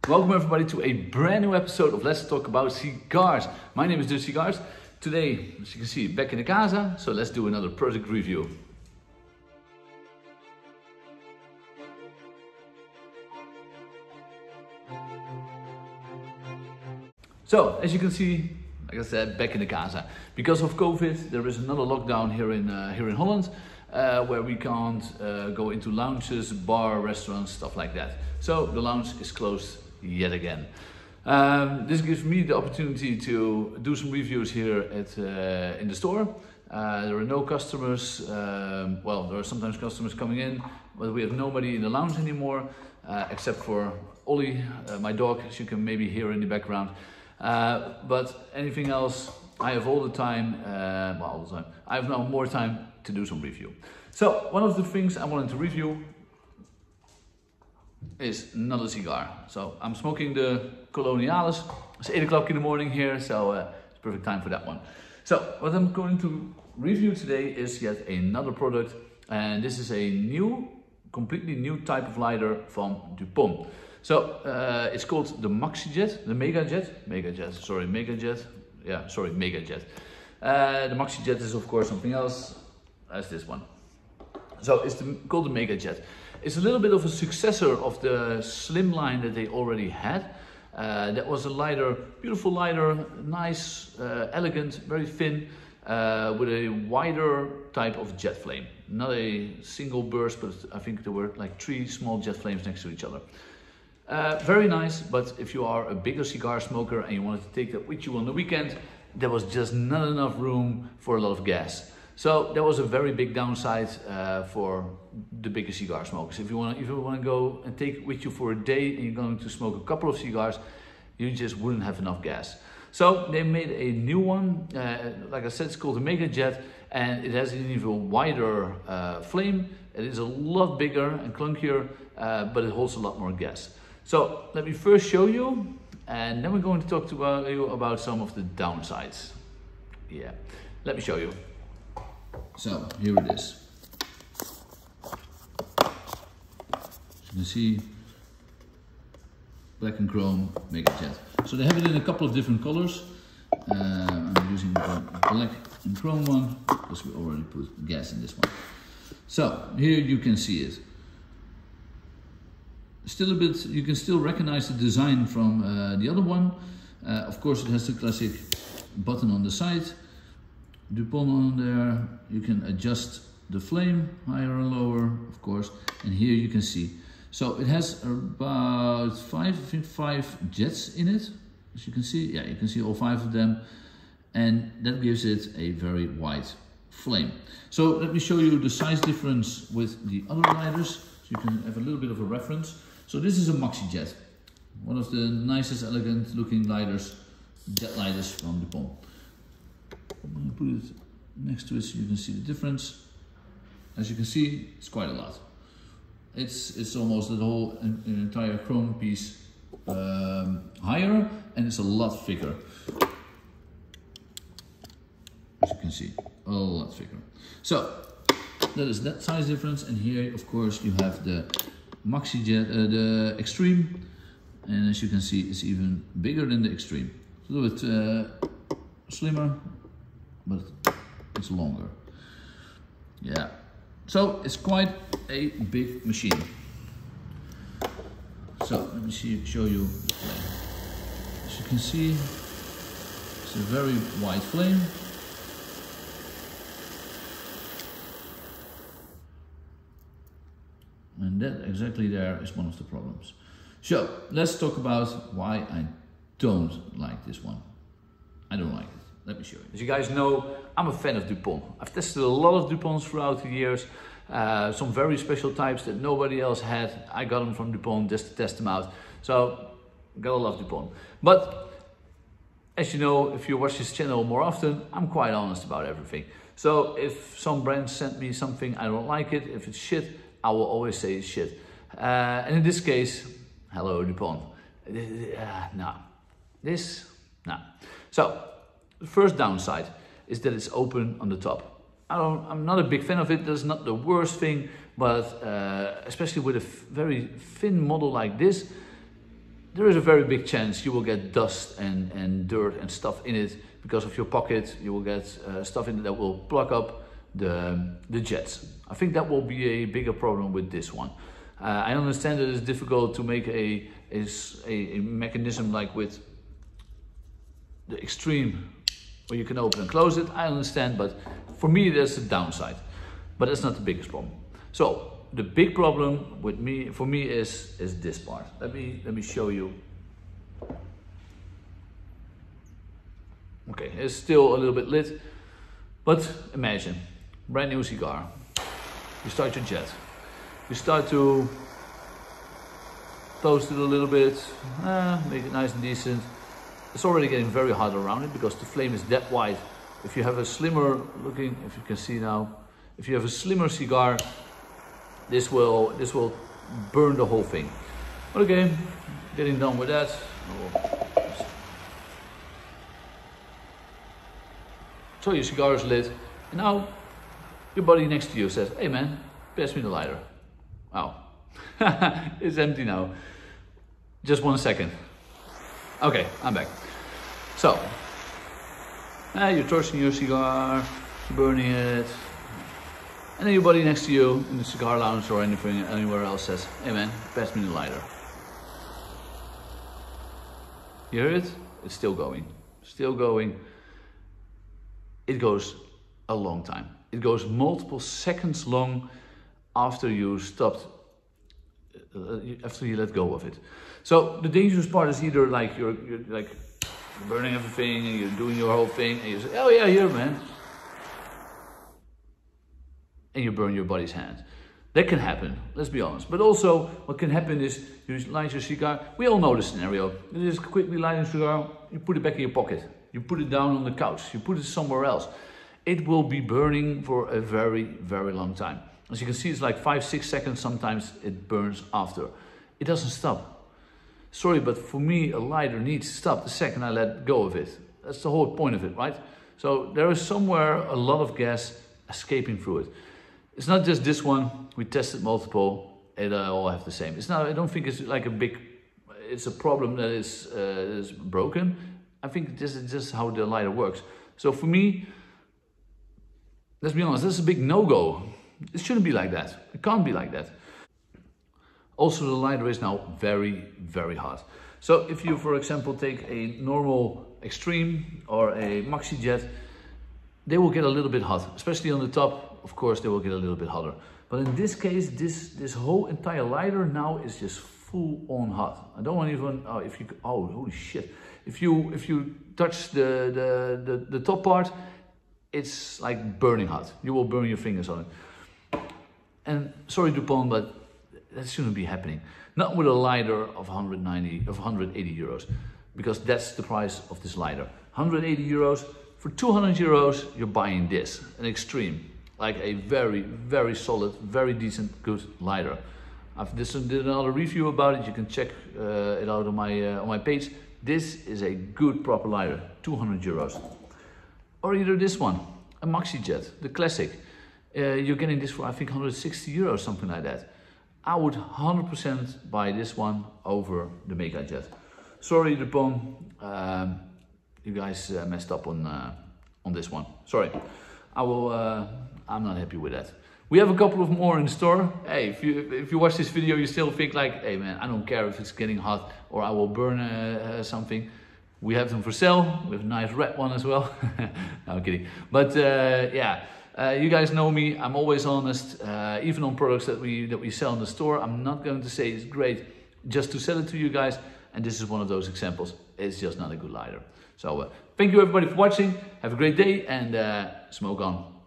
Welcome everybody to a brand new episode of Let's Talk About Cigars. My name is Dutch Cigars. Today, as you can see, back in the casa, so let's do another product review. So, as you can see, like I said, back in the casa. Because of COVID, there is another lockdown here in Holland, where we can't go into lounges, bar, restaurants, stuff like that. So the lounge is closed yet again. This gives me the opportunity to do some reviews here in the store. There are no customers. Well, there are sometimes customers coming in, but we have nobody in the lounge anymore, except for Ollie, my dog, as you can maybe hear in the background. But anything else, I have all the time, well, all the time. I have now more time to do some review. So one of the things I wanted to review is another cigar. So I'm smoking the Coloniales. It's 8 o'clock in the morning here, so it's perfect time for that one. So what I'm going to review today is yet another product, and this is a completely new type of lighter from Dupont. So it's called the MaxiJet, the Megajet. Yeah, sorry, Megajet. The MaxiJet is of course something else as this one. So it's called the Megajet. It's a little bit of a successor of the slim line that they already had. That was a lighter, beautiful lighter, nice, elegant, very thin, with a wider type of jet flame. Not a single burst, but I think there were like 3 small jet flames next to each other. Very nice, but if you are a bigger cigar smoker and you wanted to take that with you on the weekend, there was just not enough room for a lot of gas. So that was a very big downside for the bigger cigar smokers. If you want to go and take it with you for a day and you're going to smoke a couple of cigars, you just wouldn't have enough gas. So they made a new one, like I said, it's called the Megajet, and it has an even wider flame. It is a lot bigger and clunkier, but it holds a lot more gas. So let me first show you, and then we're going to talk to you about some of the downsides. Yeah, let me show you. So here it is. As you can see, black and chrome Megajet. So they have it in a couple of different colors. I'm using the black and chrome one because we already put gas in this one. So here you can see it. Still a bit, you can still recognize the design from the other one. Of course, it has the classic button on the side. Dupont on there. You can adjust the flame higher or lower, of course. And here you can see. So it has about 5 jets in it. As you can see, yeah, you can see all 5 of them. And that gives it a very wide flame. So let me show you the size difference with the other lighters, so you can have a little bit of a reference. So this is a MaxiJet, one of the nicest, elegant looking lighters, jet lighters from Dupont. I'm going to put it next to it so you can see the difference. As you can see, it's quite a lot. It's almost the whole entire chrome piece higher, and it's a lot thicker. As you can see, a lot thicker. So that is that size difference, and here, of course, you have the MaxiJet, the Extreme, and as you can see, it's even bigger than the Extreme. It's a little bit slimmer, but it's longer. Yeah, so it's quite a big machine. So let me show you. As you can see, it's a very wide flame. And that exactly there is one of the problems. So let's talk about why I don't like this one. I don't like it. Let me show you. As you guys know, I'm a fan of Dupont. I've tested a lot of Duponts throughout the years. Some very special types that nobody else had. I got them from Dupont just to test them out. So, gotta love Dupont. But, as you know, if you watch this channel more often, I'm quite honest about everything. So, if some brand sent me something, I don't like it. If it's shit, I will always say it's shit. And in this case, hello Dupont. No. So, the first downside is that it's open on the top. I'm not a big fan of it. That's not the worst thing, but especially with a very thin model like this, there is a very big chance you will get dust and dirt and stuff in it because of your pocket. You will get stuff in it that will plug up the jets. I think that will be a bigger problem with this one. I understand that it's difficult to make a mechanism like with the Extreme where you can open and close it. I understand, but for me that's the downside. But that's not the biggest problem. So the big problem with for me is this part. Let me show you. Okay, it's still a little bit lit, but imagine, brand new cigar. You start your jet. You start to toast it a little bit, make it nice and decent. It's already getting very hot around it because the flame is that wide. If you have a slimmer looking, if you can see now, if you have a slimmer cigar, this will burn the whole thing. But okay, getting done with that. So your cigar is lit, and now your buddy next to you says, "Hey man, pass me the lighter." Oh, it's empty now. Just 1 second. Okay, I'm back. So, you're torching your cigar, burning it, and then your buddy next to you in the cigar lounge or anything, anywhere else says, "Hey man, pass me the lighter." You hear it? It's still going. Still going. It goes a long time. It goes multiple seconds long after you stopped, after you let go of it. So the dangerous part is either like you're like burning everything and you're doing your whole thing and you say, "Oh yeah, here man," and you burn your buddy's hand. That can happen, let's be honest. But also what can happen is you light your cigar. We all know the scenario. You just quickly light a cigar, you put it back in your pocket. You put it down on the couch, you put it somewhere else. It will be burning for a very, very long time. As you can see, it's like 5-6 seconds, sometimes it burns after. It doesn't stop. Sorry, but for me, a lighter needs to stop the second I let go of it. That's the whole point of it, right? So there is somewhere a lot of gas escaping through it. It's not just this one, we tested multiple, and they all have the same. It's not, I don't think it's like a big, it's a problem that is broken. I think this is just how the lighter works. So for me, let's be honest, this is a big no-go. It shouldn't be like that. It can't be like that. Also, the lighter is now very, very hot. So if you, for example, take a normal Extreme or a Maxi Jet, they will get a little bit hot, especially on the top. Of course, they will get a little bit hotter. But in this case, this whole entire lighter now is just full on hot. I don't want even, oh, holy shit. If you touch the top part, it's like burning hot. You will burn your fingers on it. And sorry DuPont, but that shouldn't be happening. Not with a lighter of 180 euros, because that's the price of this lighter. 180 euros. For 200 euros, you're buying this, an Extreme. Like a very, very solid, very decent, good lighter. I've did another review about it. You can check it out on my page. This is a good proper lighter, 200 euros. Or either this one, a Maxi Jet, the classic. You're getting this for I think 160 euros, something like that. I would 100% buy this one over the Mega Jet. Sorry DuPont, you guys messed up on this one. Sorry, I'm not happy with that. We have a couple of more in store. Hey, if you watch this video, you still think like, hey man, I don't care if it's getting hot or I will burn something. We have them for sale. We have a nice red one as well. No, I'm kidding. But yeah, you guys know me. I'm always honest. Even on products that we sell in the store, I'm not going to say it's great just to sell it to you guys. And this is one of those examples. It's just not a good lighter. So thank you everybody for watching. Have a great day and smoke on.